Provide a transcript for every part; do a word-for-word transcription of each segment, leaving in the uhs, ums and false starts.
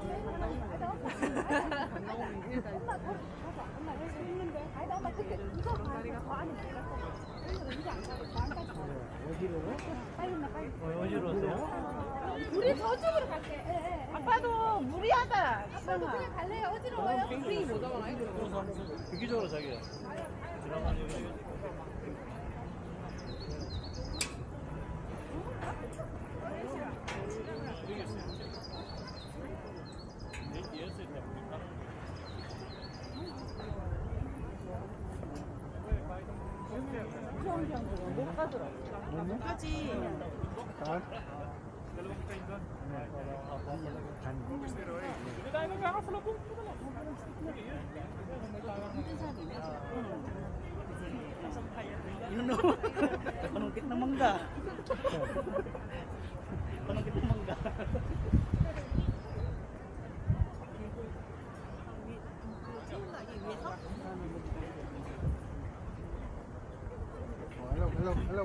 어디로 오세요? 우리 저쪽으로 갈게. 예, 예. 아빠도 무리하다. 아빠도 그냥 갈래요? 어지러워요? 빙빙이 못 하거나 유기적으로 자기야. 지나가는 여기. 못 가더라고. 못 가지. Yun o. Panungkit ng mangga. Panungkit ng mangga. Hello, hello, hello.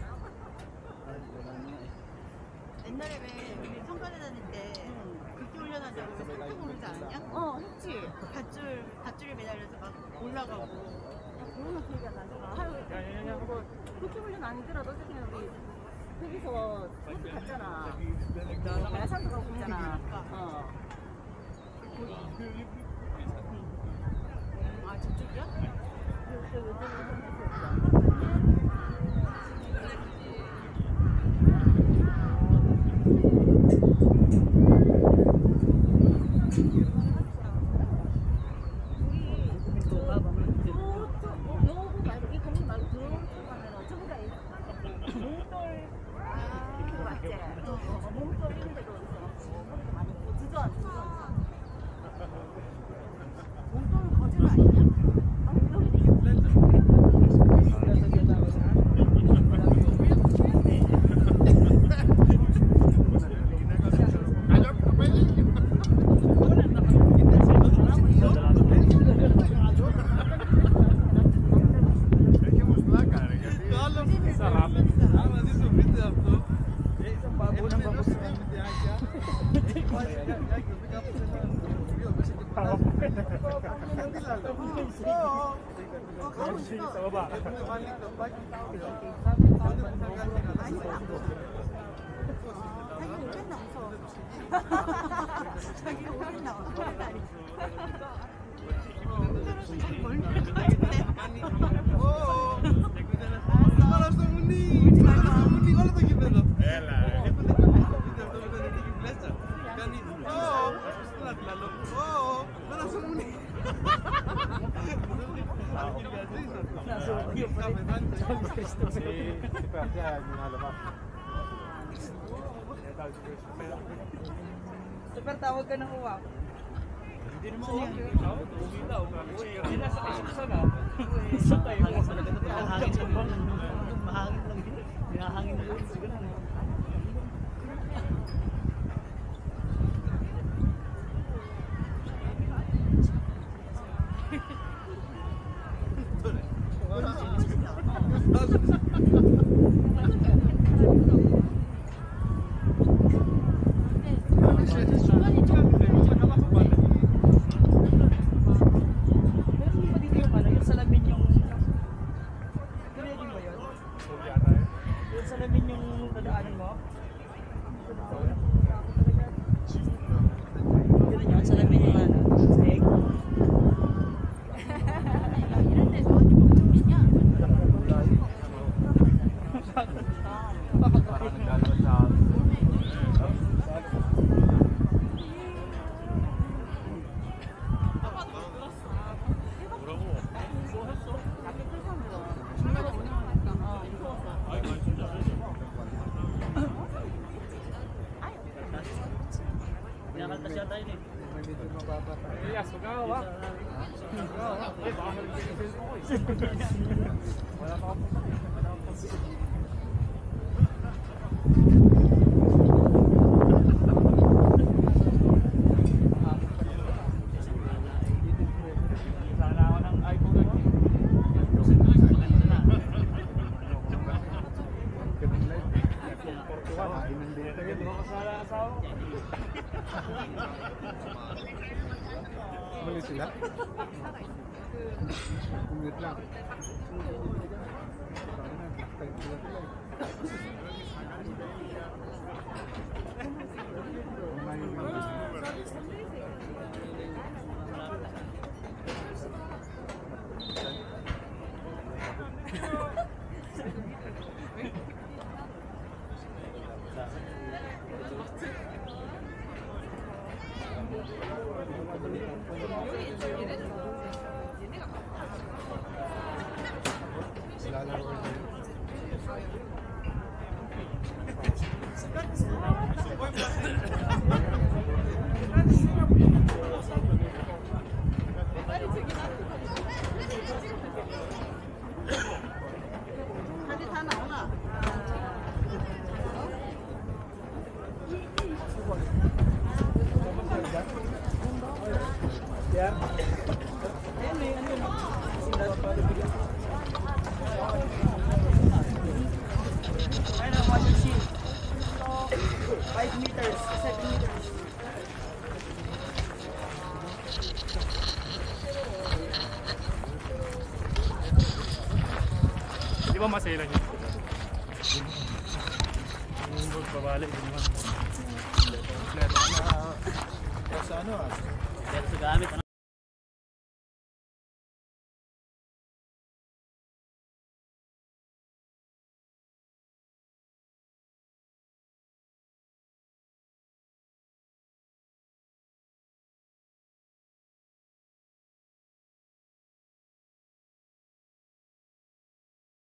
옛날에 왜 우리 성관에 다닐 때 극기 훈련하자고 산통 오르지 않았냐? 어, 했지. 밧줄, 밧줄에 매달려서 막 올라가고. 그러면 기억이 안 나잖아. 그렇게 훈련 아니더라도 어쨌든 우리 거기서 버스 갔잖아. 야산도 가고 있잖아. 어. 아, 저쪽이야? 그, 그, 자기 오늘 나와. super tawag ka ng uwak. Hindi naman ako. Uwi na. Uwi na sa isa na. Isa tayo. Mahangin sa bang. Mahangin lang. Mahangin na yun. Siguro na. Pinakaltas yata yun eh. Medyo mababa tayo. Yes, magawa. Magawa. Ay, baka mag-i-event ko eh. Wala pa ako. Wala pa ako. Sana ako ng iPhone eh. Inundate. Kasala asawa ko. Mali sila? Kumit lang. 사진 다 나오나? five meters, seven meters. Di ba masela niyo? Yung boat pabalik, di naman. Sa ano ah? Yan sa gamit.